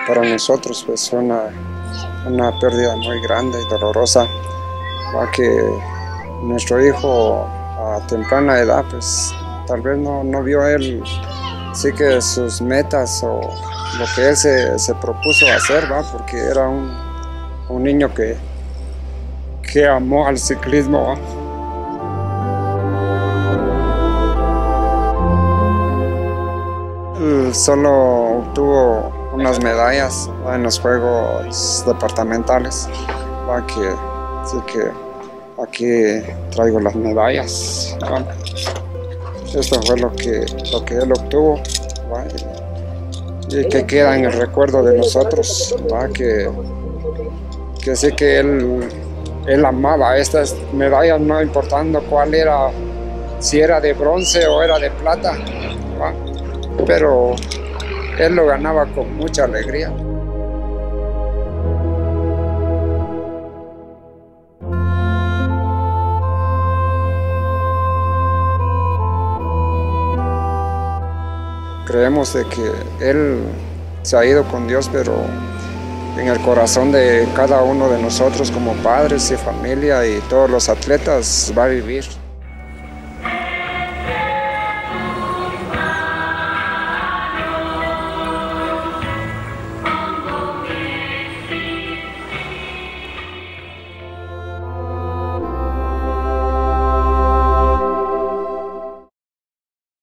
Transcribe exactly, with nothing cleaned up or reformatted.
para nosotros pues fue una, una pérdida muy grande y dolorosa, ya que nuestro hijo a temprana edad pues tal vez no, no vio él sí que sus metas o lo que él se, se propuso hacer, ¿va? Porque era un, un niño que, que amó al ciclismo, ¿va? Él solo obtuvo unas medallas, ¿va? En los juegos departamentales, ¿va? Que, así que aquí traigo las medallas, ¿va? Esto fue lo que, lo que él obtuvo, ¿va? Y, y que queda en el recuerdo de nosotros, ¿va? Que, que sí que él, él amaba estas medallas, no importando cuál era, si era de bronce o era de plata, ¿va? Pero él lo ganaba con mucha alegría. Creemos de que él se ha ido con Dios, pero en el corazón de cada uno de nosotros como padres y familia y todos los atletas va a vivir.